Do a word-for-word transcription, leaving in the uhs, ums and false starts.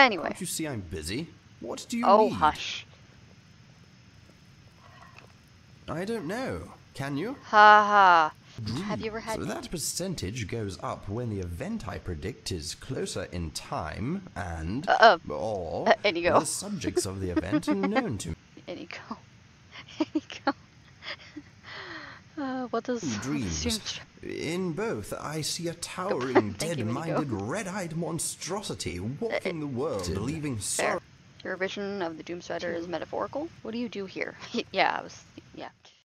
Anyway. Can't you see I'm busy? What do you Oh, need? hush. I don't know. Can you? Ha ha. Dreams. Have you ever had... So that percentage goes up when the event I predict is closer in time and... Uh, uh, or uh, Inigo. the subjects of the event are known to me. Inigo. Inigo. Uh, what does... Dreams. In both, I see a towering, dead-minded, red-eyed monstrosity walking the world, leaving sorrow. Your vision of the Doomstrider is metaphorical? What do you do here? Yeah, I was... yeah.